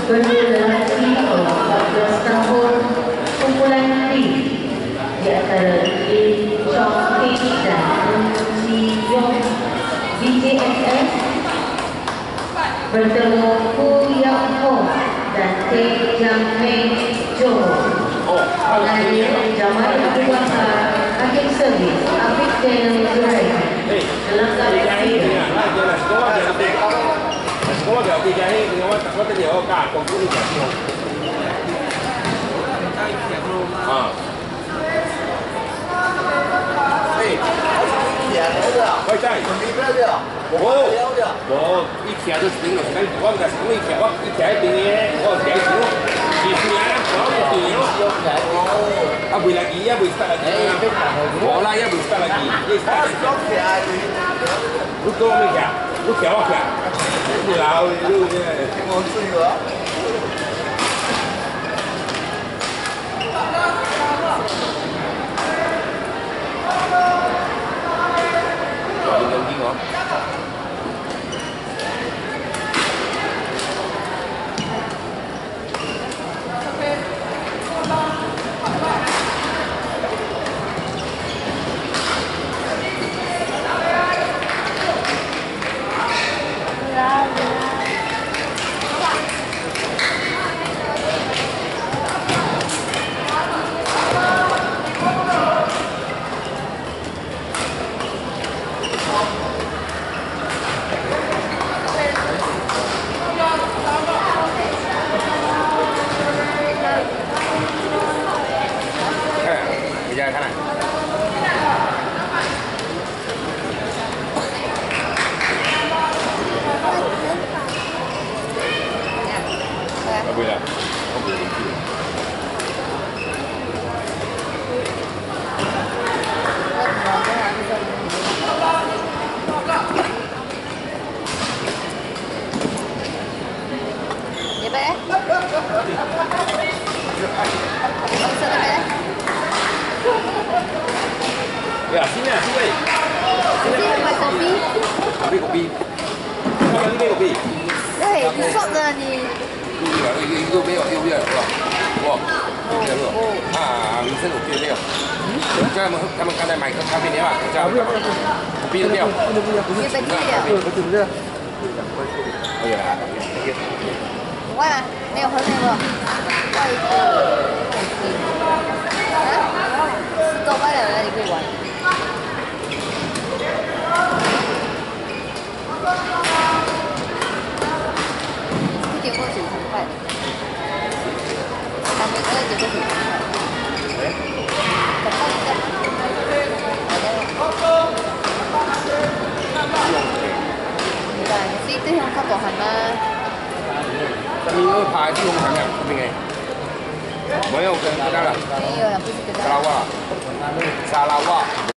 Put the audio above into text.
Kedua lelaki 14 tahun kumpulan B di antara Lee Chong Hee dan Eun Si Yong BJSS bertemu Hu Yang Ho dan Tae Jang Mei Jo. Pengadil Jamal Abu Bakar, hakim servis Afiq Daniel Zurai. Dalam kali ini 我就記者兄，我嗰陣有個價，個管理人員。啊。喂，喂，真係。我一天都整咗，我唔係整一天，我一天一定嘅，我天少，時時啊，我唔掂咯。啊，為了佢，為得佢，我啦，為得佢，你多咩嘅？你條啊條。不老，你都这，我自由。你有邊個？看来。不会了，我不会去。 你呗？ Ya, sini lah, sini. Sini买kopi。 买kopi。你买kopi？ 对，你送的你。 又没有，是吧？哇，这个啊，民生kopi没有。叫他们刚才买个咖啡店吧，叫kopi都没有。 你本地的。 可以了。 我呀，没有喝那个。10块的你可以玩。一点过9块的，他们2点过9块。但係呢啲向級大行啦。 上面2排啲紅行嘅，邊嘅？冇有嘅，得啦。 沒有了，不是跟他。 沙拉瓦。